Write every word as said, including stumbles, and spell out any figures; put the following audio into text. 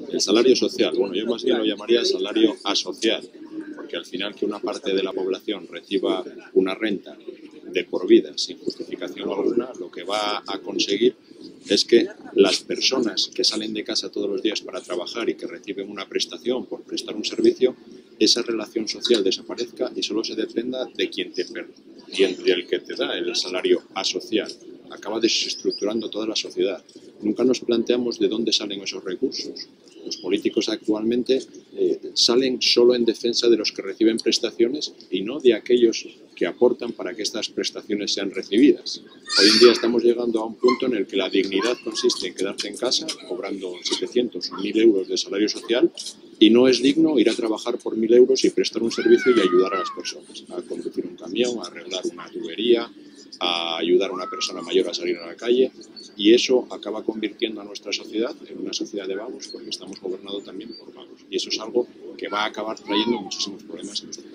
El salario social, bueno, yo más bien lo llamaría salario asocial, porque al final que una parte de la población reciba una renta de por vida sin justificación alguna, lo que va a conseguir es que las personas que salen de casa todos los días para trabajar y que reciben una prestación por prestar un servicio, esa relación social desaparezca y solo se dependa de quien te y del que te da el salario asocial. Acaba desestructurando toda la sociedad. Nunca nos planteamos de dónde salen esos recursos. Los políticos actualmente eh, salen solo en defensa de los que reciben prestaciones y no de aquellos que aportan para que estas prestaciones sean recibidas. Hoy en día estamos llegando a un punto en el que la dignidad consiste en quedarte en casa cobrando setecientos o mil euros de salario social y no es digno ir a trabajar por mil euros y prestar un servicio y ayudar a las personas, a conducir un camión, a arreglar una tubería, a ayudar a una persona mayor a salir a la calle, y eso acaba convirtiendo a nuestra sociedad en una sociedad de vagos porque estamos gobernados también por vagos y eso es algo que va a acabar trayendo muchísimos problemas en nuestra